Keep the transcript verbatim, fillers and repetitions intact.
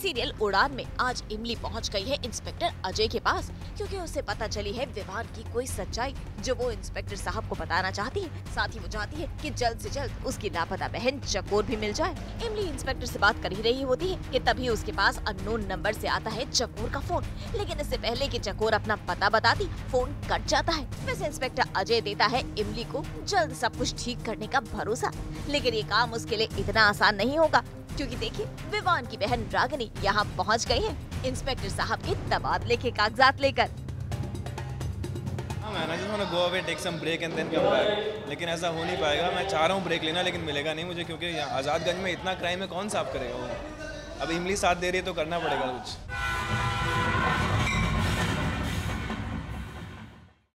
Serial उड़ान में आज इमली पहुंच गई है इंस्पेक्टर अजय के पास, क्योंकि उसे पता चली है विवान की कोई सच्चाई जो वो इंस्पेक्टर साहब को बताना चाहती है। साथ ही वो चाहती है कि जल्द से जल्द उसकी लापता बहन चकोर भी मिल जाए। इमली इंस्पेक्टर से बात कर ही रही होती है कि तभी उसके पास अननोन नंबर से आता है चकोर का फोन, लेकिन इससे पहले कि चकोर अपना पता बताती फोन कट जाता है। वैसे इंस्पेक्टर अजय देता है इमली को जल्द सब कुछ ठीक करने का भरोसा, लेकिन ये काम उसके लिए इतना आसान नहीं होगा, क्योंकि देखिए विवान की बहन रागिनी यहाँ पहुँच गई है इंस्पेक्टर साहब के तबादले के कागजात लेकर। मैं just wanna go away, take some break and then come back. लेकिन ऐसा हो नहीं पाएगा। मैं चाह रहा हूँ ब्रेक लेना, लेकिन मिलेगा नहीं मुझे, क्योंकि यहाँ आज़ादगंज में इतना क्राइम है, कौन साफ करेगा वो। अब इमली साथ दे रही है तो करना पड़ेगा कुछ।